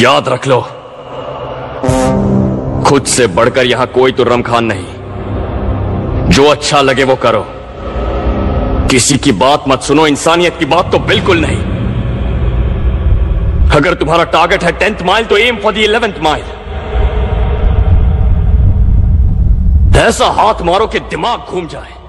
याद रख लो, खुद से बढ़कर यहां कोई तुर्रम खान नहीं। जो अच्छा लगे वो करो, किसी की बात मत सुनो, इंसानियत की बात तो बिल्कुल नहीं। अगर तुम्हारा टारगेट है 10th माइल तो M for the 11th mile. ऐसा हाथ मारो कि दिमाग घूम जाए।